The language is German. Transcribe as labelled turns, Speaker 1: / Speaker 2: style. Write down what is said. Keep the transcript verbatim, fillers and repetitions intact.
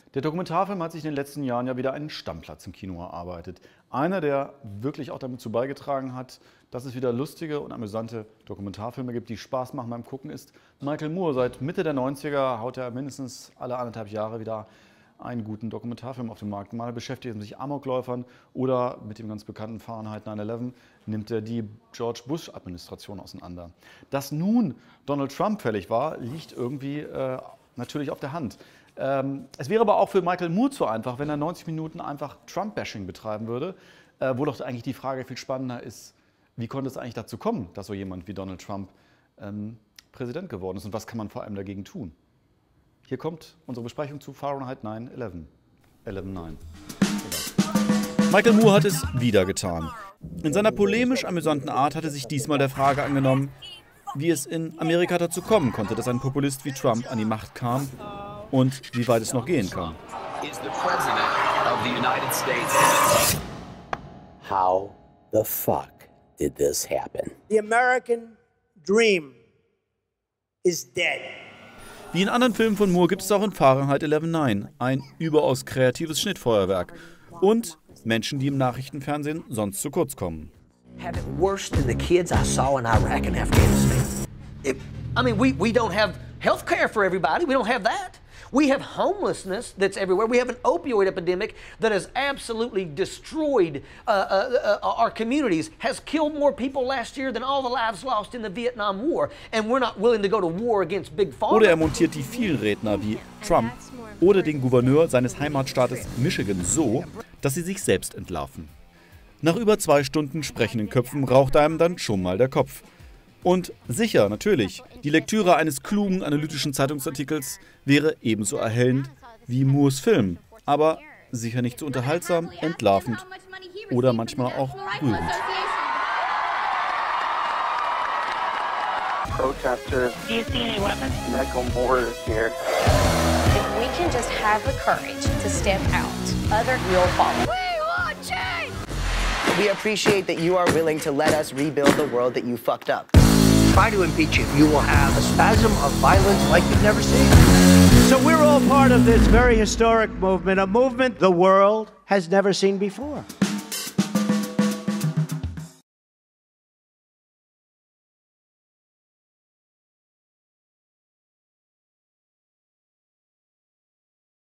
Speaker 1: Der Dokumentarfilm hat sich in den letzten Jahren ja wieder einen Stammplatz im Kino erarbeitet. Einer, der wirklich auch damit zu beigetragen hat, dass es wieder lustige und amüsante Dokumentarfilme gibt, die Spaß machen beim Gucken, ist Michael Moore. Seit Mitte der neunziger haut er mindestens alle anderthalb Jahre wieder einen guten Dokumentarfilm auf den Markt. Mal beschäftigt er sich Amokläufern oder mit dem ganz bekannten Fahrenheit neun elf nimmt er die George Bush-Administration auseinander. Dass nun Donald Trump fällig war, liegt irgendwie äh, natürlich auf der Hand. Ähm, es wäre aber auch für Michael Moore zu einfach, wenn er neunzig Minuten einfach Trump-Bashing betreiben würde, äh, wo doch eigentlich die Frage viel spannender ist, wie konnte es eigentlich dazu kommen, dass so jemand wie Donald Trump ähm, Präsident geworden ist und was kann man vor allem dagegen tun? Hier kommt unsere Besprechung zu Fahrenheit neun elf. elf neun. Michael Moore hat es wieder getan. In seiner polemisch-amüsanten Art hat er sich diesmal der Frage angenommen, wie es in Amerika dazu kommen konnte, dass ein Populist wie Trump an die Macht kam und wie weit es noch gehen kann.
Speaker 2: How the fuck did this happen?
Speaker 3: The American dream is dead.
Speaker 1: Wie in anderen Filmen von Moore gibt es auch in Fahrenheit elf neun ein überaus kreatives Schnittfeuerwerk und Menschen, die im Nachrichtenfernsehen sonst zu kurz kommen.
Speaker 2: Have it worse than the kids I saw in Iraq and Afghanistan.
Speaker 4: It, I mean, we, we don't have health care for everybody. We don't have that. We have homelessness that's everywhere. We have an opioid epidemic that has absolutely destroyed uh, uh, uh, our communities, has killed more people last year than all the lives lost in the Vietnam War. And we're not willing to go to war against Big Pharma.
Speaker 1: Oder er montiert die vielen Redner wie Trump oder den Gouverneur seines Heimatstaates Michigan so, dass sie sich selbst entlarven. Nach über zwei Stunden sprechenden Köpfen raucht einem dann schon mal der Kopf. Und sicher, natürlich, die Lektüre eines klugen, analytischen Zeitungsartikels wäre ebenso erhellend wie Moores Film, aber sicher nicht so unterhaltsam, entlarvend oder manchmal auch rührend.
Speaker 5: Protesters. Do you see any weapons? Michael Moore is here.
Speaker 6: If we can just have the courage to step out, other will follow. We want change!
Speaker 7: We appreciate that you are willing to let us rebuild the world that you fucked up.
Speaker 3: Try to impeach him. You will have a spasm of violence like you've never seen. So we're all part of this very historic movement, a movement the world has never seen before.